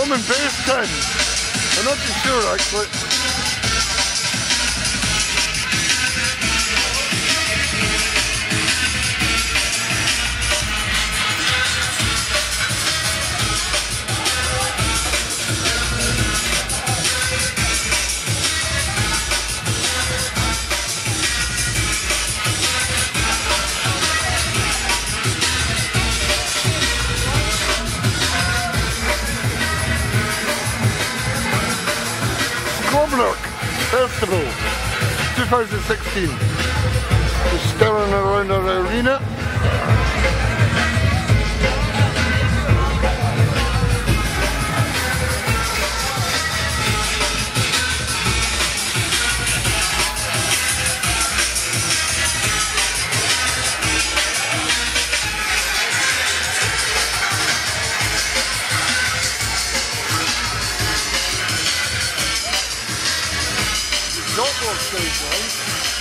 drum and bass time. I'm not too sure actually. Scrobarnach Festival 2016. Just staring around our arena. Don't go stage, right?